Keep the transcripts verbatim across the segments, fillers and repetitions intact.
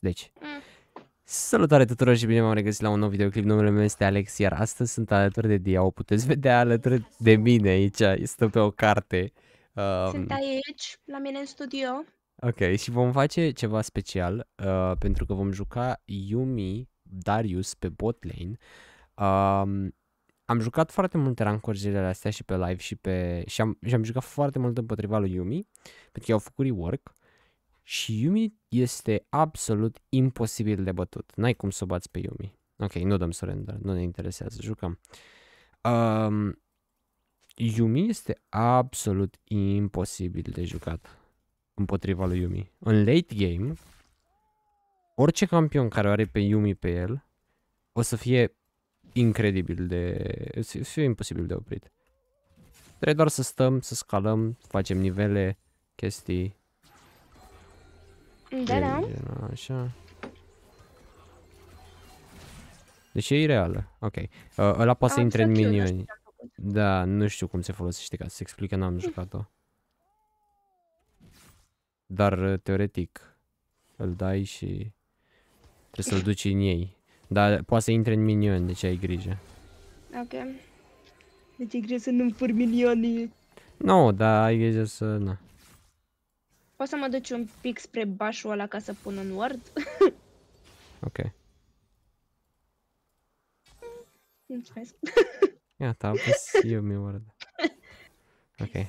Deci, Mm. salutare tuturor și bine m-am regăsit la un nou videoclip. Numele meu este Alex, iar astăzi sunt alături de Dia. O puteți vedea alături de mine aici, stă pe o carte. Sunt Um, aici, la mine în studio. ok, și vom face ceva special, uh, pentru că vom juca Yuumi Darius pe bot lane. Um, am jucat foarte multe rancuri zilele astea și pe live și pe... Și am, și am jucat foarte mult împotriva lui Yuumi, pentru că i-au făcut rework. Și Yuumi este absolut imposibil de bătut. N-ai cum să o bați pe Yuumi. Ok, nu dăm surrender, nu ne interesează, jucăm. Um, Yuumi este absolut imposibil de jucat împotriva lui Yuumi. În late game, orice campion care are pe Yuumi pe el, o să fie incredibil de... o să fie imposibil de oprit. Trebuie doar să stăm, să scalăm, facem nivele, chestii. Da, da. Așa. Deci e ireală. Ok. Uh, ăla poate să Am intre în să chiu, nu știu minioni. ce am făcut. Da, nu știu cum se folosește, ca să se explică, n-am jucat-o. Dar, uh, teoretic, îl dai și trebuie să-l duci în ei. Dar poate să intre în minioni, deci ai grijă. Ok. Deci e greu să nu-mi fur minionii. Nu, no, dar ai grijă să... Na. Poți să mă duci un pic spre bașul ăla ca să pun un word? Ok. Mulțumesc. Iată, am pus eu mi word. Ok.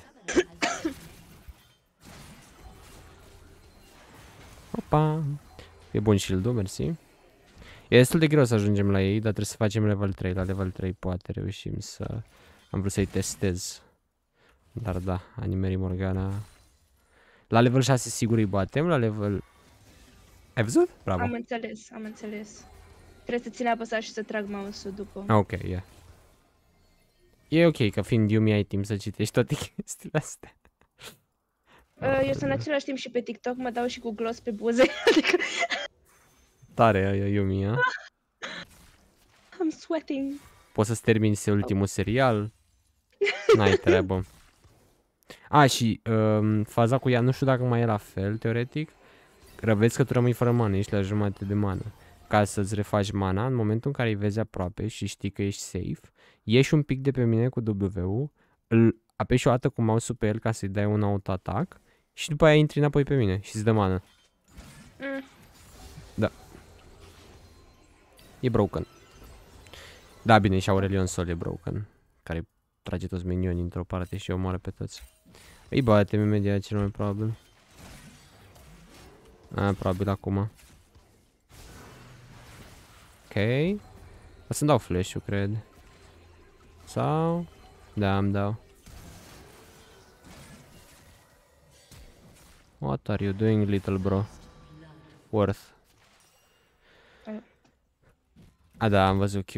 Opa! E bun shield-ul, mersi. E destul de greu să ajungem la ei, dar trebuie să facem level trei. La level trei poate reușim să... Am vrut să-i testez. Dar da, a nimerit Morgana. La level șase sigur îi batem, la level... Ai văzut? Bravo. Am înțeles, am înțeles. Trebuie să ține apăsat și să trag mouse-ul după. Ah, ok, yeah. E ok, că fiind Yuumi ai timp să citești toate chestiile astea. Uh, eu sunt în același timp și pe TikTok, mă dau și cu gloss pe buze. Adică... Tare e Yuumi, a? I'm sweating. Poți să-ți termini ultimul serial. N-ai treabă. A, și um, faza cu ea, nu știu dacă mai e la fel, teoretic. Vezi că tu rămâi fără mană, ești la jumătate de mană. Ca să-ți refaci mana, în momentul în care îi vezi aproape și știi că ești safe, ieși un pic de pe mine cu W-ul, îl apeși o dată cu mouse-ul pe el ca să-i dai un auto-atac și după aia intri înapoi pe mine și îți dă mană. Mm. Da. E broken. Da, bine, și Aurelion Sol e broken, care trage toți minionii într-o parte și omoară pe toți. Îi batem imediat cel mai probabil. A, probabil acum. Ok. O să-mi dau flash-ul, cred. Sau... Da, îmi dau. What are you doing, little bro? Worth. A, da, am văzut Q.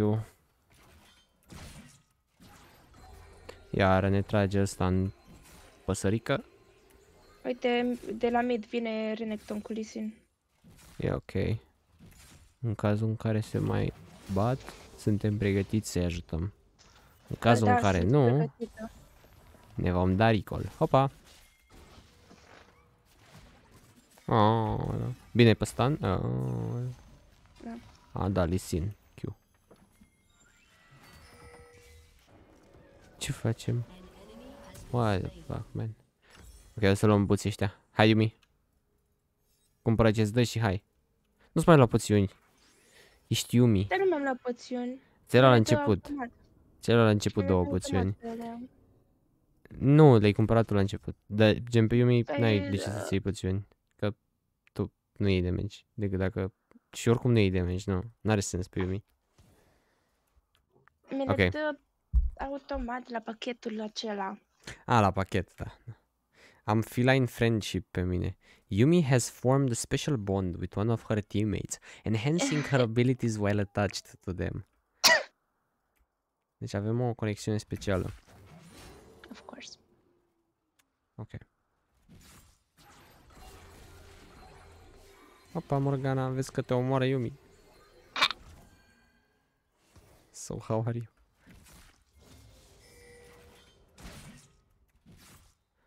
Iar ne trage ăsta în păsărică. Uite, de la mid vine Renekton cu Lee Sin. E ok. În cazul în care se mai bat, suntem pregătiți să-i ajutăm. În cazul da, în care sunt nu, pregătită. ne vom da recall. Hopa! Oh, da. Bine pe stun? Oh. Da. A, da, Lee Sin. Q. Ce facem? What the fuck, man? Ok, o să luăm puții ăștia. Hai, Yuumi. Cumpără ce-ți dă și hai. Nu-ți mai lua poțiuni. Ești Yuumi. Dar nu mi-am luat poțiuni. Ți-ai luat la Mi-am început. automat. Ți-ai luat la început Și două automat poțiuni. alea. Nu, le-ai cumpărat tu la început. Dar gen pe Yuumi Păi, n-ai de ce da. să-ți iei poțiuni. Că tu nu iei damage. Decât dacă... Și oricum nu iei damage, nu. N-are sens pe Yuumi. Mi le Ok. dă automat la pachetul acela. A, la pachet, da. Am feline friendship pe mine. Yuumi has formed a special bond with one of her teammates, enhancing her abilities while attached to them. Deci avem o conexiune specială. Of course. Ok. Opa, Morgana, vezi că te omoară Yuumi. So, how are you?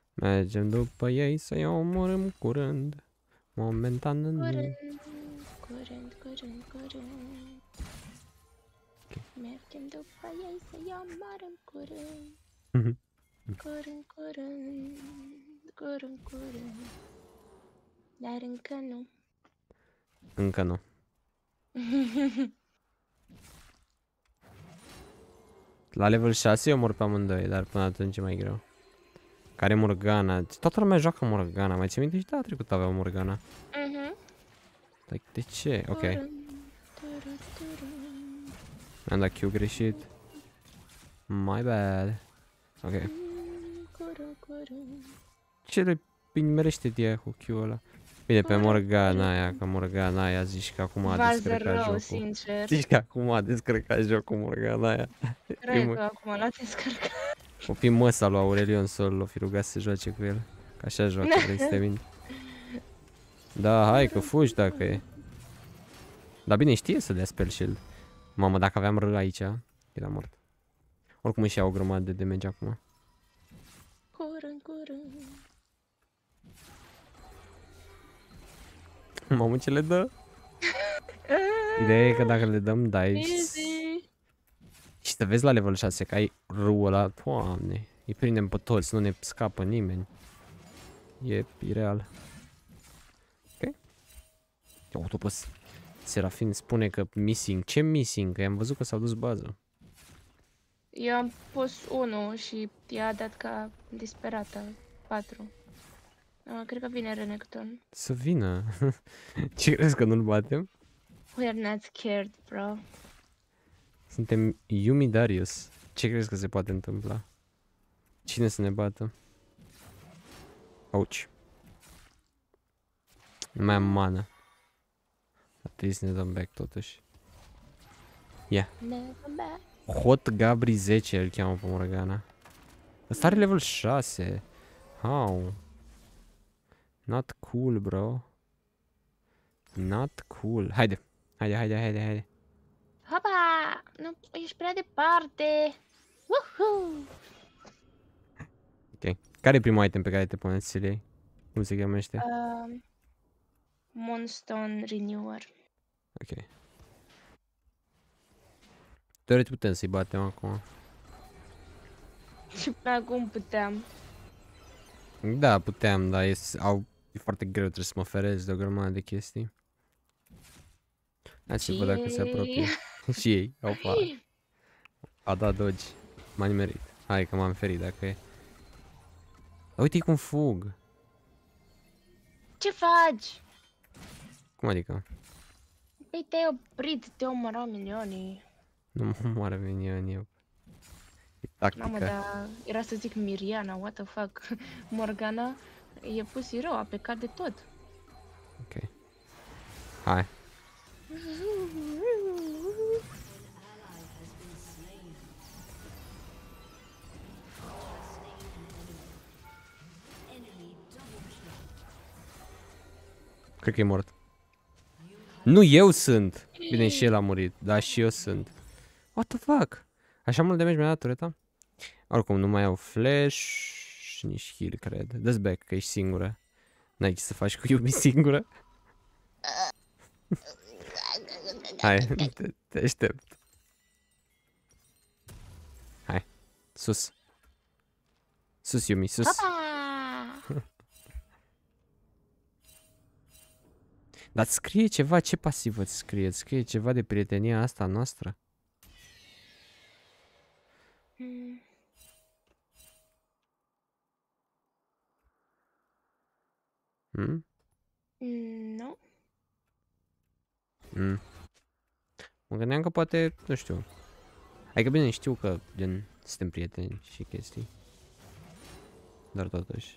Mergem după ei să-i omorâm curând. Momentan nu. Curând, curând, curând, curând. Ok. Mergem după ei să ia mare în curând. Mhm. Curând, curând, curând, curând. Dar încă nu. Încă nu. La level șase eu mor pe amândoi, dar până atunci e mai greu. Care Morgana? Toată lumea joacă Morgana. Mai ții minte? Și data trecută aveau Morgana. Mhm. Dar de ce? Ok. Curând, curând, curând. Mi-am dat Q greșit. My bad. Ok. Curând, curând. Ce le pimerește de cu Q-ul ăla? Bine, pe Curând, Morgana curând. aia, că Morgana aia zici că acum a Vază descărcat rău, jocul. sincer. Zici că acum a descărcat jocul Morgana aia. Cred că acum l-a descărcat. O fi măsa lui Aurelion Sol, o fi rugat să se joace cu el. Că așa joacă, vrei să te mint. Da, hai că fugi dacă e. Dar bine, știe să dea spell shield. Mamă, dacă aveam R aici, era mort. Oricum își ia o grămadă de damage acum. Curând, curând. Mamă, ce le dă? Ideea e că dacă le dăm dive Easy. și să vezi la level șase că ai R-ul ăla, doamne, îi prindem pe toți, nu ne scapă nimeni. E ireal. Ok. Autopus. Serafin spune că missing. Ce missing? Că i-am văzut că s-au dus bază. Eu am pus unu și i-a dat ca disperată. patru. Uh, cred că vine Renekton. Să vină. Ce crezi că nu-l batem? We're not scared, bro. Suntem Yumi Darius. Ce crezi că se poate întâmpla? Cine să ne bată? Ouch. Nu mai am mana. A trebuit să ne dăm back totuși. Ia. Never back. Hot Gabri zece îl cheamă pe Morgana. Ăsta are level șase. How? Not cool, bro. Not cool. Haide. Haide, haide, haide, haide. Hopa! Nu, ești prea departe. Woohoo! Ok. Care e primul item pe care te puneți să-l iei? Cum se chemește? Uh, Moonstone Renewer. Ok. Teoretic putem să-i batem acum. Și până acum puteam. Da, puteam, dar e, au, e foarte greu, trebuie să mă ferez de o grămadă de chestii. Hai să văd dacă se apropie. Și ei, opa. A dat dodge. M-a nimerit. Hai că m-am ferit dacă e. Dar uite cum fug. Ce faci? Cum adică? Păi te-ai oprit, te omorau milionii. Nu mă omoară minionii eu. E tactică. Mamă, dar era să zic Miriana, what the fuck. Morgana e pussy rău, a plecat de tot. Ok. Hai. Cred că e mort. Nu, eu sunt! Bine, și el a murit, dar și eu sunt. What the fuck? Așa mult damage mi-a dat tureta? Oricum, nu mai au flash și nici heal, cred. Dă-ți back, că ești singură. N-ai ce să faci cu Yumi singură. Hai, te, te aștept. Hai, sus. Sus, Yumi, sus. Hopa! Dar scrie ceva, ce pasivă îți scrie? Îți scrie ceva de prietenia asta noastră? Mm. Hmm? Mm, nu. Mm. Mă gândeam că poate, nu știu. Adică bine, știu că gen suntem prieteni și chestii. Dar totuși.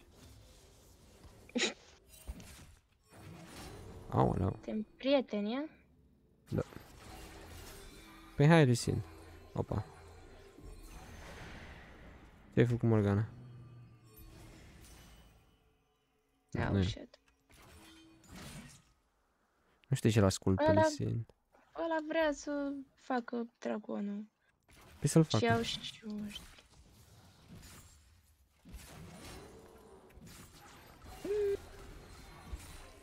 Aoleu. Suntem prieteni, ia? Da. Păi hai, Lisin. Opa. Ce-ai făcut, Morgana? Oh, Nu, shit. nu știu ce-l ascult pe Ăla- Lisin. Ăla vrea să facă dragonul. Păi să-l Și facă. au și eu știu.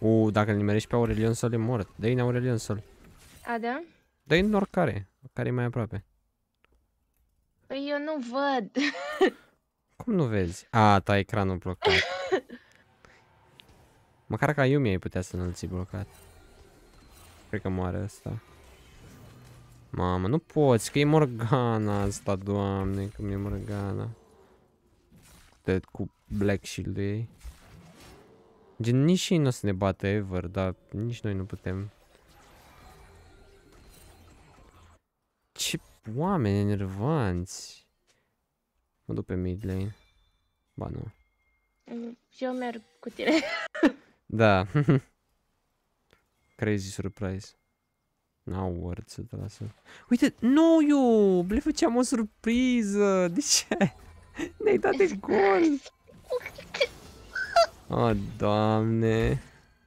U, dacă îl nimerești pe Aurelion Sol e mort. Dă-i în Aurelion Sol. A, da? Dă-i în oricare. Care e mai aproape. Păi eu nu văd. Cum nu vezi? A, ta ecranul blocat. Măcar ca Yumi ai putea să nu-l ții blocat. Cred că moare ăsta. Mamă, nu poți, că e Morgana asta, doamne, că mi-e Morgana. De, cu Black Shield-ul ei. Gen, nici ei nu o să ne bată ever, dar nici noi nu putem. Ce oameni enervanți. Mă duc pe mid lane. Ba nu. Eu merg cu tine. Da. Crazy surprise. N-au word să te lasă. Uite, nu, eu le făceam o surpriză. De ce? Ne-ai dat de gol. Oh, doamne.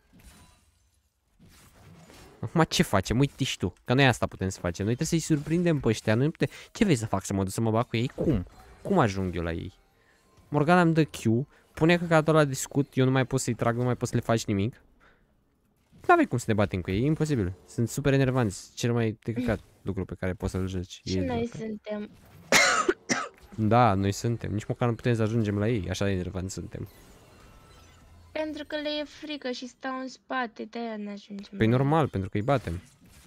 Acum ce facem? Uite și tu. Că noi asta putem să facem. Noi trebuie să-i surprindem pe ăștia. Noi putem... Ce vrei să fac? Să mă duc să mă bag cu ei? Cum? Cum ajung eu la ei? Morgana îmi dă Q. Pune căcatul ăla de scut. Eu nu mai pot să-i trag, nu mai pot să le faci nimic. N-avei cum să ne batem cu ei, e imposibil. Sunt super enervanți. Cel mai de căcat lucru pe care poți să-l joci. Și noi suntem. Da, noi suntem. Nici măcar nu putem să ajungem la ei. Așa de enervanți suntem. Pentru că le e frică și stau în spate, de-aia ne ajungem. Păi normal, pentru că îi batem.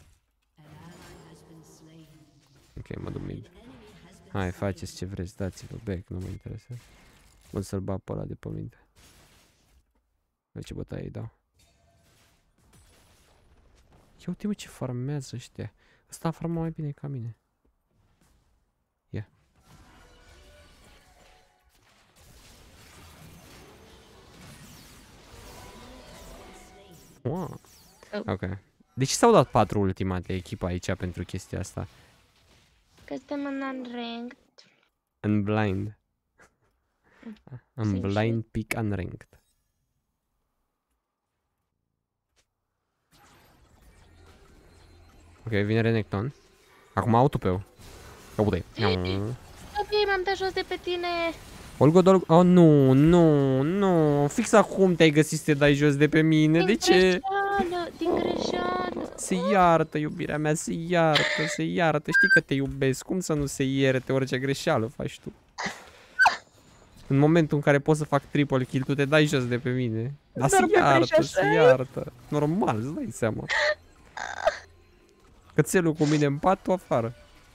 Ok, mă duc mid. Hai, faceți ce vreți, dați-vă back, nu mă interesează. Mă să-l bag pe ăla de pe mid. Vezi ce bătaie îi dau. Ia uite mă ce farmează ăștia. Ăsta farma mai bine ca mine. Ia. Wow. Oh. Ok. De ce s-au dat patru ultimate echipa aici pentru chestia asta? Că suntem în unranked. În blind. În Sim, blind pick unranked. Ok, vine Renekton. Acum autopeu. Uite. Ok, m-am dat jos de pe tine. Olgo, Olgo. Oh, nu, nu, nu. Fix acum te-ai găsit să te dai jos de pe mine. Din De ce? greșeală, din greșeală. Se iartă, iubirea mea, se iartă, se iartă. Știi că te iubesc. Cum să nu se ierte orice greșeală faci tu? În momentul în care pot să fac triple kill, tu te dai jos de pe mine. Dar se iartă, se iartă. Normal, îți dai seama. Cățelul cu mine în pat, tu afară.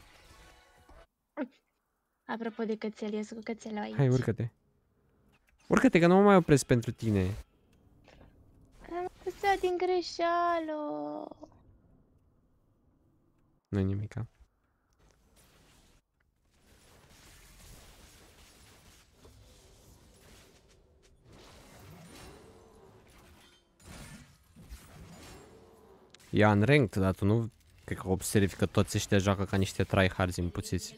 Apropo de cățel, ies cu cățelul aici. Hai, urcă-te. Urcă-te, că nu mă mai opresc pentru tine. Am apăsat din greșeală. Nu-i nimica. E unranked, dar tu nu cred că observi că toți ăștia joacă ca niște tryhards impuțiți.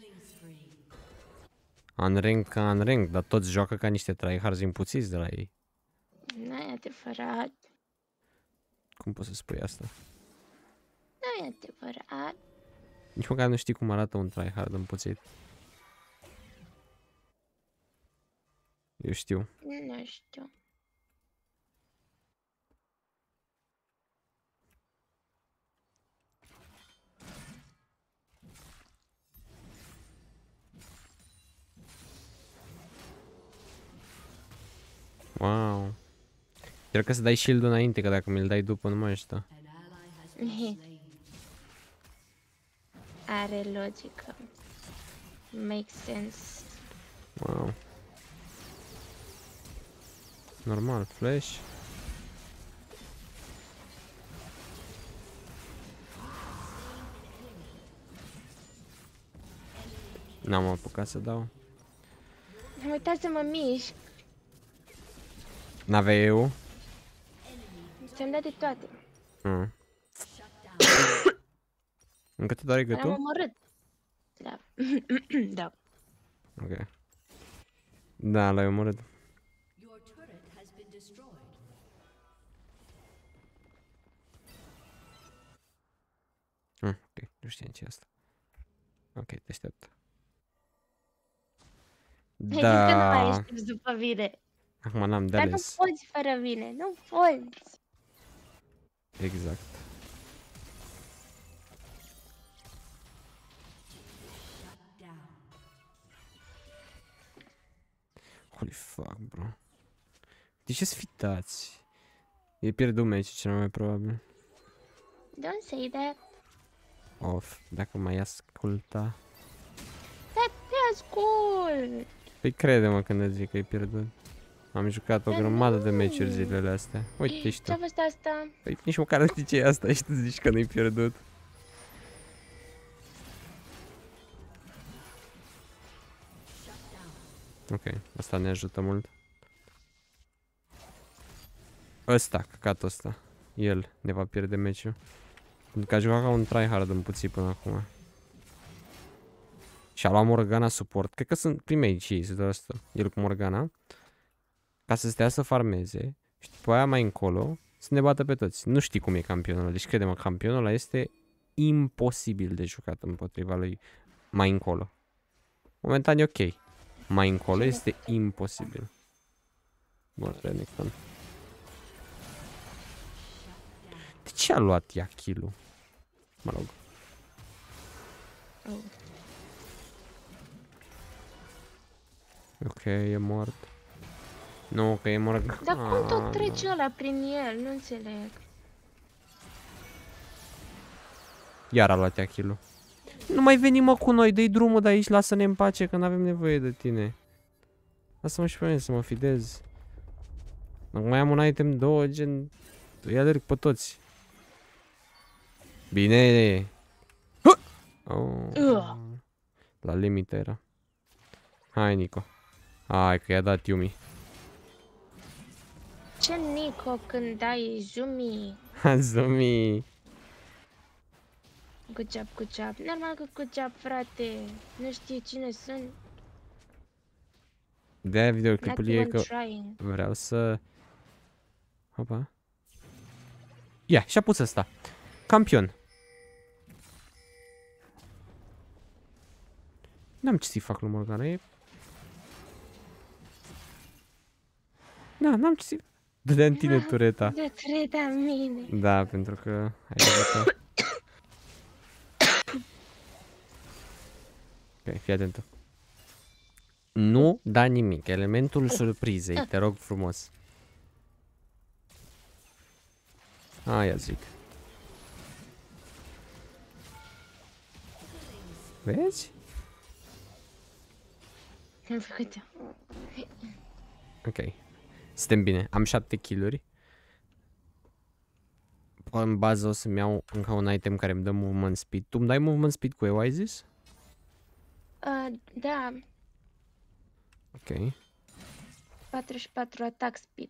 Unranked ca unranked, dar toți joacă ca niște tryhards impuțiți de la ei. N-ai adevărat. Cum poți să spui asta? N-ai adevărat. Nici măcar nu știi cum arată un tryhard împuțit. Eu știu. Nu știu. Wow. Trebuie să dai shield-ul înainte, că dacă mi-l dai după nu mai ajută. Are logică. Makes sense. Wow. Normal, flash. N-am apucat să dau. Am uitat să mă mișc. N-avea eu? Ți-am dat de toate. Mm. Încă te doare L-am gâtul? omorât. Da. Da. Ok. Da, l-ai omorât. Mm, ok, nu știam ce e asta. Ok, te aștept. Ai zis că nu mai Da. aștepți după mine. Acum n-am de Dar nu ales. poți fără mine. Nu poți. Exact. Holy fuck, bro. De ce sfitați? E pierdut meci cel mai probabil. Don't say that. Of, dacă mai asculta. Dar te ascult. Păi crede-mă când îți zic că e pierdut. Am jucat o Dar grămadă de nu. meciuri zilele astea. Uite și tu. Ce-a fost asta? Păi nici măcar nu știi ce e asta și tu zici că nu-i pierdut. Ok, asta ne ajută mult. Ăsta, căcatul ăsta. El ne va pierde meciul. Pentru că a jucat ca un tryhard în puțin până acum. Și a luat Morgana suport. Cred că sunt primei și ei, asta. El cu Morgana. Ca să stea să farmeze. Și după aia mai încolo să ne bată pe toți. Nu știi cum e campionul ăla. Deci crede-mă, campionul ăla este imposibil de jucat împotriva lui mai încolo. Momentan e ok. Mai încolo este imposibil. Bun, Renekton. De ce a luat ea kill-ul? Mă rog. Oh. Ok, e mort. Nu, că e mort. Dar cum tot Ah, trece ăla prin el? Nu înțeleg. Iar a luat ea kill-ul. Nu mai veni mă cu noi, dă-i drumul de aici, lasă-ne în pace că n-avem nevoie de tine. Lasă-mă și pe mine să mă fidez. Dacă mai am un item două, gen... Îi alerg pe toți. Bine. Oh. Ugh. La limită era. Hai, Nico. Hai că i-a dat Yumi. Ce Nico când dai Zumi? Zumi. Good job, good job. Normal că good job, frate. Nu știi cine sunt. De-aia Not videoclipul e even că trying. vreau să... Hopa. Ia, și-a pus ăsta. Campion. N-am ce să-i fac lui Morgana, e... Da, n-am ce să-i... Dă-dea în tine tureta. De treta mine. Da, pentru că... Ai văzut. Ok, fii atentă. Nu da nimic. Elementul surprizei, te rog frumos. Aia zic. Vezi? Am făcut-o. Ok. Suntem bine. Am șapte kill-uri. În bază o să-mi iau încă un item care îmi dă movement speed. Tu îmi dai movement speed cu eu, ai zis? Uh, da, Ok. patruzeci și patru attack speed.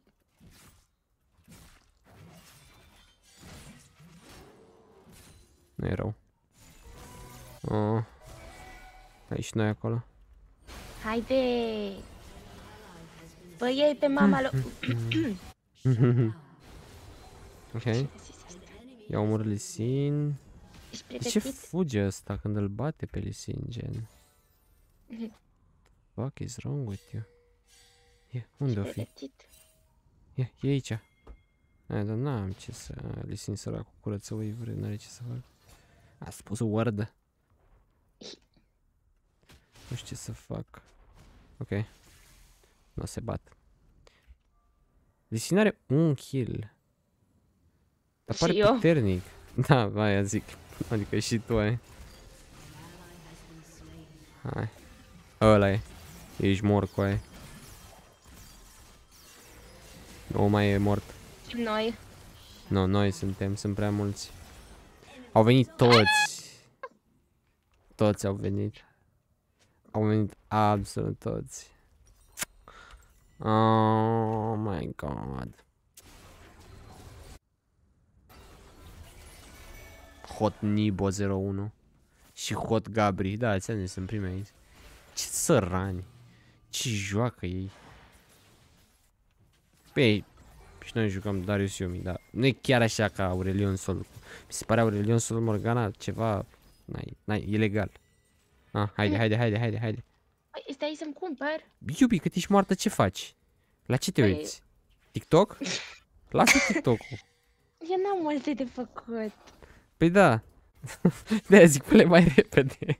Nu e rău. Oh. Aici noi acolo. Haide! Bă, iei pe mama lui... Ok. Ia omor Lee Sin. Ești De ce pregătit? fuge ăsta când îl bate pe Lee Sin, gen? Fuck is wrong with you? Ia, unde o Ești fi? pregătit? Ia, e aici. Ai, dar n-am ce să... Lee Sin săracul curăță wave-uri, n-are ce să fac. A spus word. Nu știu ce să fac. Ok. Nu se bat. Lee Sin are un kill. Dar Și pare eu. puternic. Da, aia zic. Adică și tu ai. Hai. Ăla e. Ești mort cu aia. Nu mai e mort. Și noi. Nu, noi suntem, sunt prea mulți. Au venit toți. Toți au venit. Au venit absolut toți. Oh my god. Hot Nibo zero unu și Hot Gabri, da, ți-am zis, sunt prime aici. Ce sărani. Ce joacă ei. Păi, și noi jucăm Darius Yumi, dar nu e chiar așa ca Aurelion Sol. Mi se pare Aurelion Sol Morgana ceva, n-ai, n-ai, ilegal. Ah, haide, haide, haide, haide, haide. Păi, stai să-mi cumpăr. Iubi, cât ești moartă, ce faci? La ce te Păi- uiți? TikTok? Lasă TikTok-ul. Eu n-am multe de făcut. Păi da. De-aia zic, fă mai repede.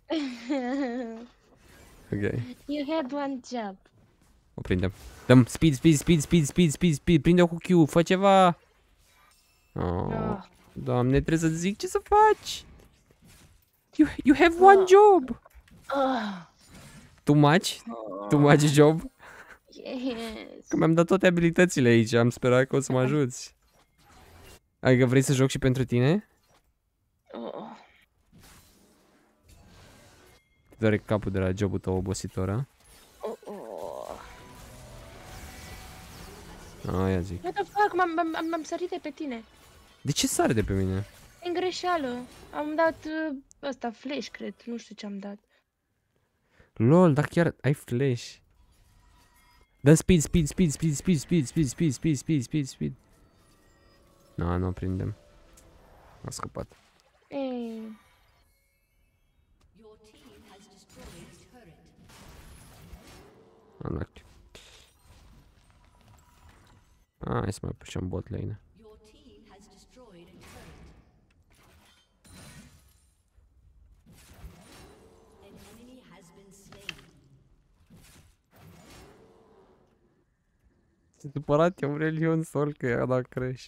Ok. You had one job. O prindem. Dăm speed, speed, speed, speed, speed, speed, speed. Prinde-o cu Q, fă ceva. Oh, Oh. Doamne, trebuie să zic ce să faci. You, you have one job. Oh. Too much? Too much job? Yes. Că mi-am dat toate abilitățile aici, am sperat că o să mă ajuți. Adică vrei să joc și pentru tine? Oh. Doare capul de la jobul tău obositor, a? Oh, oh. Ah, ia zic. What the fuck, m-am, m-am, m-am sărit de pe tine. De ce sare de pe mine? În greșeală. Am dat uh, ăsta, flash, cred. Nu știu ce am dat. Lol, dar chiar ai flash. Dă speed, speed, speed, speed, speed, speed, speed, speed, speed, speed, speed, speed. Nu, nu prindem. A scăpat. Ei. Am luat. Ah, hai să mai pușăm bot lane. S-a supărat Aurelion Sol că i-a dat crash.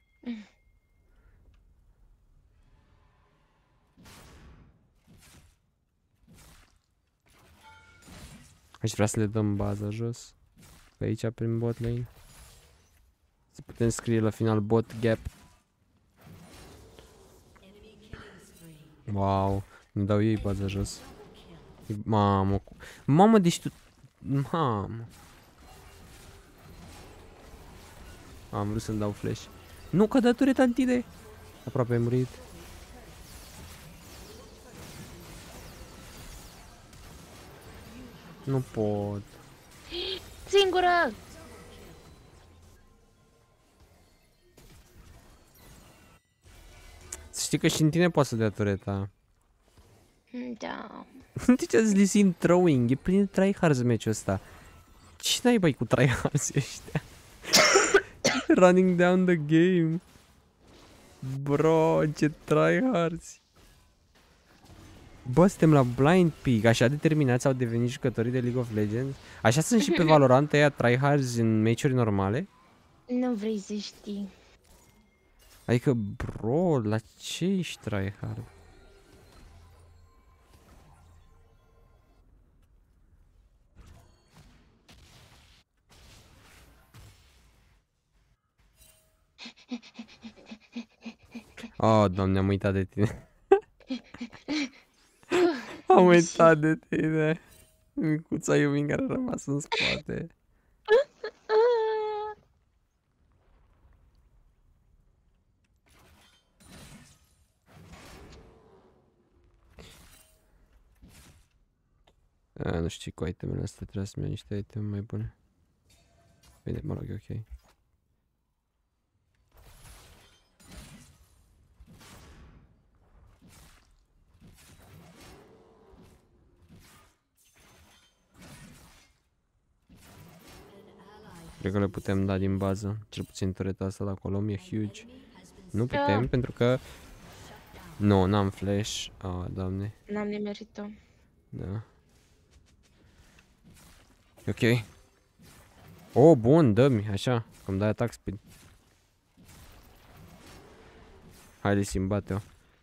Aș vrea să le dăm baza jos. Pe aici, prin bot lane. Să putem scrie la final bot gap. Wow, ne dau ei baza jos. Mamă, mamă, deci tu... Mamă. Am vrut să-mi dau flash. Nu, că dă tureta în tine. Aproape ai murit. Nu pot. Singură! Să știi că și în tine poate să dea tureta. Da. De ce ați lisim throwing? E plin de tryhards meciul ăsta. Ce naiba-i cu tryhards ăștia? Running down the game. Bro, ce tryhards. Bă, suntem la Blind Peak. Așa determinați au devenit jucătorii de League of Legends? Așa sunt și pe Valorant ăia tryhards în meciuri normale? Nu vrei să știi. Adică, bro, la ce ești tryhard? Oh, Doamne, am uitat de tine. Am uitat de tine. Micuța Yumi care a rămas în spate. A, nu știu cu itemele astea, trebuie să-mi iau niște iteme mai bune. Bine, mă rog, e ok. Cred că le putem da din bază, cel puțin tureta asta de acolo, e huge. Nu putem, Ah. pentru că... Nu, n-am flash. Ah, Doamne. N-am nimerit-o. Da. Ok. Oh, bun, dă-mi, așa, că-mi dai attack speed. Haide, Sim, bate-o.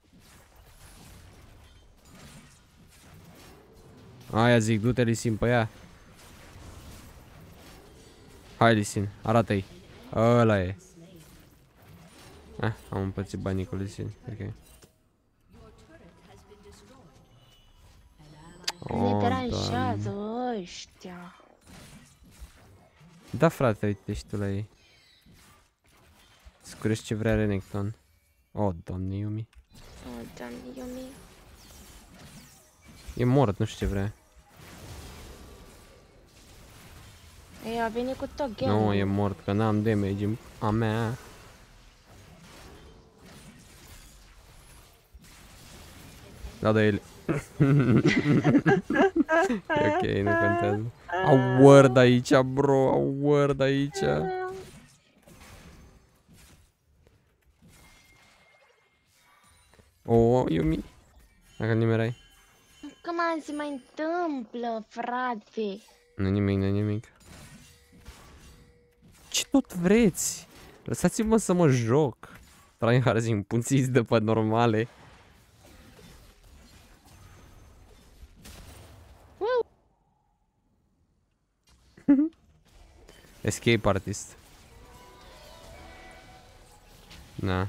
Aia zic, du-te, Lisin, pe ea. Hai, Lisin, arată-i. Ăla e. Ah, am împărțit banii cu Lisin, ok. Ne Oh, deranjează Doamne. ăștia. Da, frate, uite și tu la ei. Scurești ce vrea Renekton. Oh, Doamne, Yumi. Oh, Doamne, Yumi. E mort, nu știu ce vrea. Ei, a venit cu tot game. Nu, e mort, că n-am damage în a mea. Da, da, ele. Ok, nu contează. Au word aici, bro, au word aici. O, Yumi. Dacă nimerai. Că man se mai întâmplă, frate? Nu nimic, nu nimic. Ce tot vreți? Lăsați-mă să mă joc. Tryhards impuțiți de pe normale. Escape artist. Na.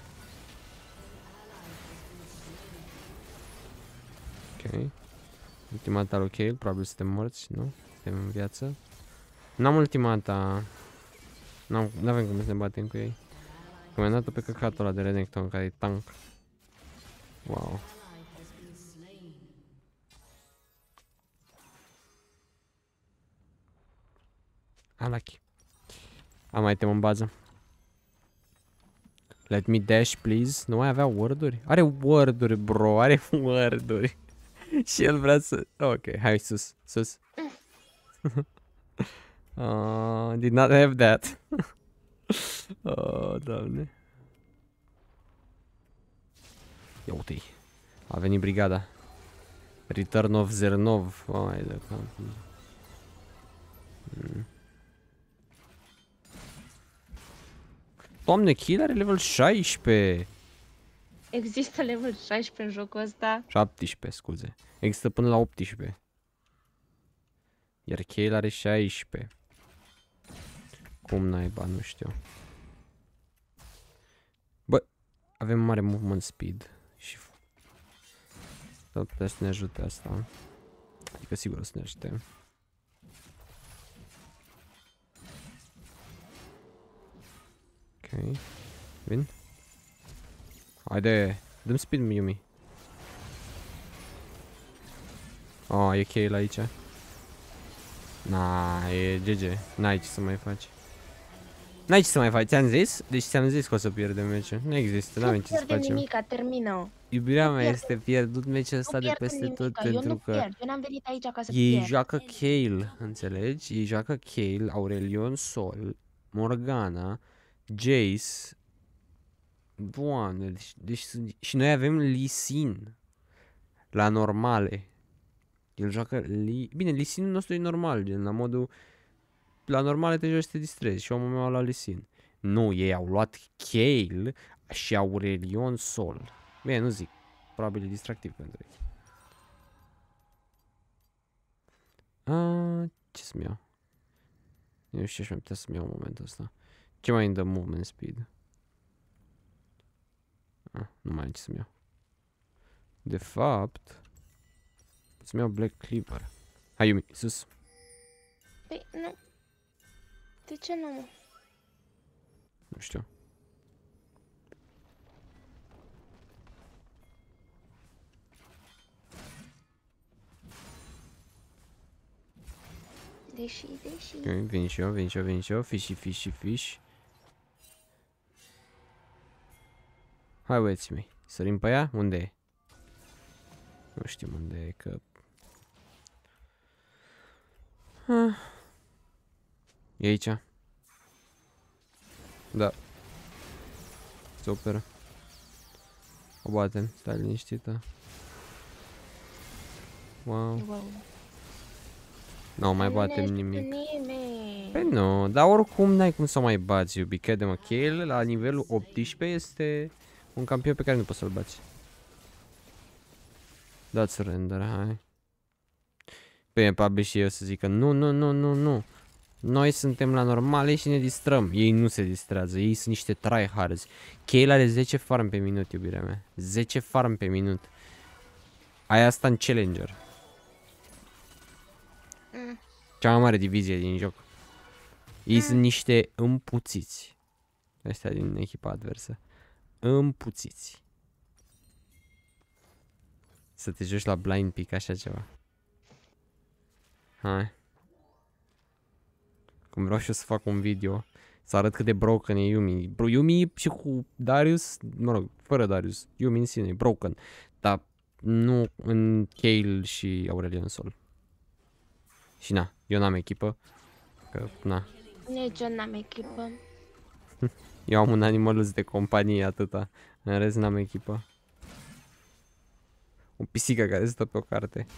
Ok. Ultimata lui Kayle, probabil suntem morți, nu? Suntem în viață. N-am ultimata. N-avem cum să ne batem cu ei. Că mi-am dat-o pe căcatul ăla de Renekton, care e tank. Wow. Alaki. Am mai item în bază. Let me dash, please. Nu mai avea word-uri? Are word-uri, bro. Are word-uri. Și el vrea să... Ok, hai sus. Sus. uh, did not have that. Oh, doamne. Ia uite-i. A venit brigada. Return of Zernov. Oh, hai de cap. Mm. Doamne, Kill are level șaisprezece. Există level șaisprezece în jocul ăsta? șaptesprezece, scuze. Există până la optsprezece. Iar Kayle are șaisprezece. Cum naiba, nu știu. Bă, avem mare movement speed. Și s-ar putea să ne ajute asta. Adică sigur o să ne ajute. Ok. Vin. Haide. Dăm speed, Yumi. Oh, e Kayle aici. Na, e G G. N-ai ce să mai faci. N-ai ce să mai faci, ți-am zis? Deci ți-am zis că o să pierdem meciul. Nu există, n-avem ce să facem. Nu pierdem nimica, termină. Iubirea mea, este pierdut meciul ăsta de peste tot pentru că eu n-am venit aici ca să ei pierd. joacă Kayle, înțelegi? Ei joacă Kayle, Aurelion Sol, Morgana, Jace. Doamne, deci, deci și noi avem Lee Sin la normale. El joacă Lee... Bine, Lee Sin nostru e normal, gen la modul... La normale te joci să te distrezi și omul meu a luat Lee Sin. Nu, ei au luat Kayle și Aurelion Sol. Bine, nu zic. Probabil e distractiv pentru ei. A, ce să-mi iau? Eu nu știu ce mai putea să-mi iau în momentul ăsta. Ce mai îmi dă movement speed? A, nu mai am ce să-mi iau. De fapt... Să-mi iau Black Cleaver. Hai, Yumi, sus. Păi, nu. De ce nu? Nu știu. Deși, deși. Ok, vin și eu, vin și eu, vin și eu. Fishy, fishy, fish. Hai, băieții mei. Sărim pe ea? Unde e? Nu știu unde e, că... Ah. E aici? Da. Super. O batem, stai liniștită. Wow. Wow. Nu mai Nu batem ne nimic. nimeni. Păi nu, dar oricum n-ai cum să mai bați, iubi. Crede-mă, Kayle la nivelul optsprezece este un campion pe care nu poți să-l bați. Da, surrender, hai. Bine, probabil și eu să zică nu, nu, nu, nu, nu. Noi suntem la normale și ne distrăm. Ei nu se distrează, ei sunt niște tryhards. Kayle are zece farm pe minut, iubirea mea. zece farm pe minut. Ai asta în Challenger. Mm. Cea mai mare divizie din joc. Ei mm. sunt niște împuțiți. Ăștia din echipa adversă. Împuțiți. Să te joci la blind pick, așa ceva. Hai. Cum vreau și eu să fac un video să arăt cât de broken e Yumi. Bro, Yumi și cu Darius, mă rog, fără Darius, Yumi în sine e broken. Dar nu în Kayle și Aurelion Sol. Și na, eu n-am echipă. Că, na. Nici eu n-am echipă. Eu am un animalus de companie atâta. În rest n-am echipă. O pisică care stă pe o carte.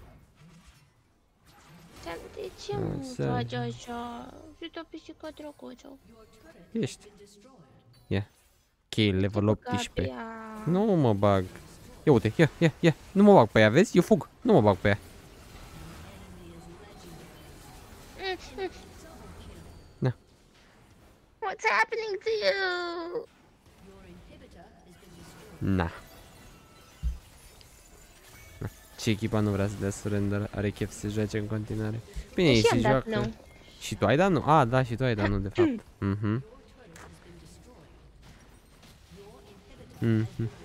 De ce mă Așa. faci așa? Sunt o pisică drăguță. Ești. Ia. Cheil, Te level băga optsprezece. pe ea. Nu mă bag. Ia uite, ia, ia, ia. Nu mă bag pe ea, vezi? Eu fug. Nu mă bag pe ea. Da. What's happening to you? Na. Na. Și echipa nu vrea să dea surrender, are chef să se joace în continuare. Bine, ei Și se am dat joacă. nu. Și tu ai dat nu? A, da, și tu ai dat nu, de fapt. Mhm. Mhm.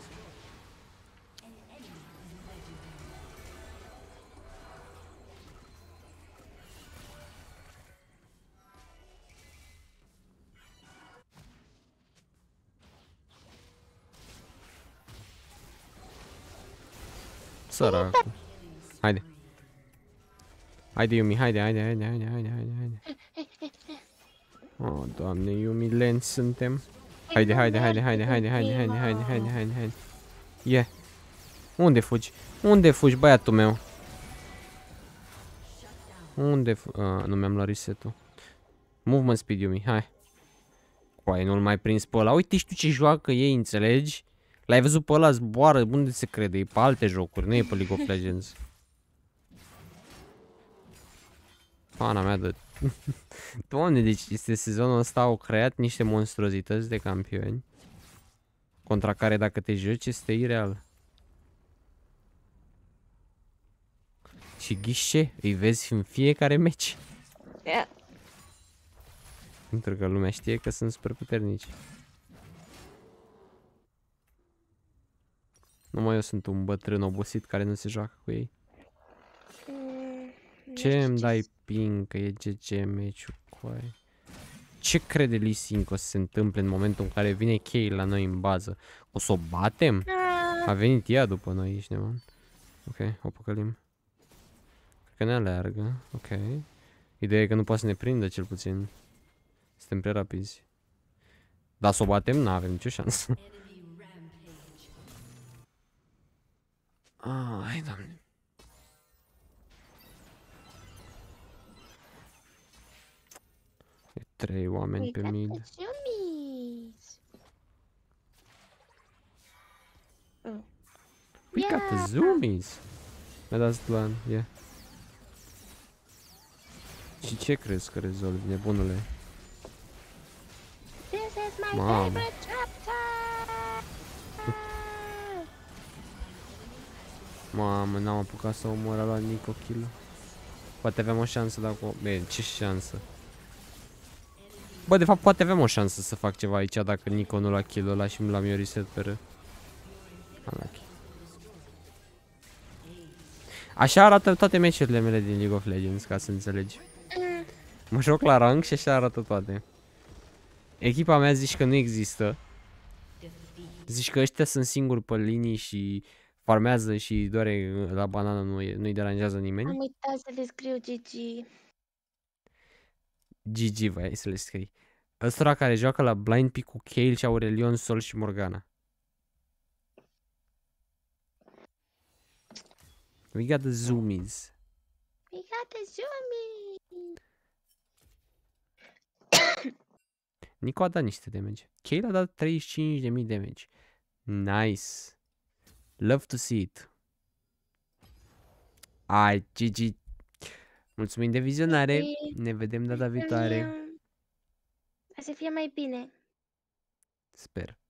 Săracu. Haide. Haide, Yumi, haide, haide, haide, haide, haide, haide, haide. Oh, Doamne, Yumi, lenți suntem. Haide, haide, haide, haide, haide, haide, haide, haide, haide, haide, haide. Ie. Unde fugi? Unde fugi, băiatul meu? Unde fugi? Ah, nu mi-am luat reset-ul. Movement speed, Yumi, hai. Coai, nu-l mai prins pe ăla. Uite, știu ce joacă ei, înțelegi? L-ai văzut pe ăla zboară, unde se crede? E pe alte jocuri, nu e pe League of Legends. Pana mea de... Doamne, deci este sezonul ăsta au creat niște monstruozități de campioni contra care dacă te joci este ireal. Și ghișe, îi vezi în fiecare meci. Yeah. Pentru că lumea știe că sunt super puternici. Numai eu sunt un bătrân obosit care nu se joacă cu ei. Mm, Ce nu îmi știu dai ping că e G G meciul, coai? Ce crede Lee Sin că o să se întâmple în momentul în care vine Kayle la noi în bază? O să o batem? Ah, A venit ea după noi, ești neman. Ok, o păcălim. Cred că ne aleargă, ok. Ideea e că nu poate să ne prindă cel puțin. Suntem prea rapizi. Dar să o batem, n-avem nicio șansă. Ai, Doamne. E trei oameni pe mid. zoomies. Oh. We got the zoomies. Mi-a dat plan, yeah. Și ce crezi că rezolvi, nebunule? This is my Mamă. favorite chapter. Mamă, n-am apucat să omor, a luat Nico kill. Poate aveam o șansă dacă o... Bine, ce șansă? Bă, de fapt, poate aveam o șansă să fac ceva aici dacă Nico nu lua kill-ul ăla și mi l-am eu reset pe ră. Unlucky. Așa arată toate meciurile mele din League of Legends, ca să înțelegi. Mm. Mă joc la rank și așa arată toate. Echipa mea zici că nu există. Zici că ăștia sunt singuri pe linii și farmează și doare la banană, nu-i nu deranjează nimeni. Am uitat să le scriu G G. G G, vai să le scrii. Ăstora care joacă la Blind Pick cu Kayle și Aurelion, Sol și Morgana. We got the zoomies. We got the zoomies. Nico a dat niște damage. Kayle a dat treizeci și cinci de mii damage. Nice. Love to see it. Ai, G G. Mulțumim de vizionare. Ne vedem data viitoare. O să fie mai bine. Sper.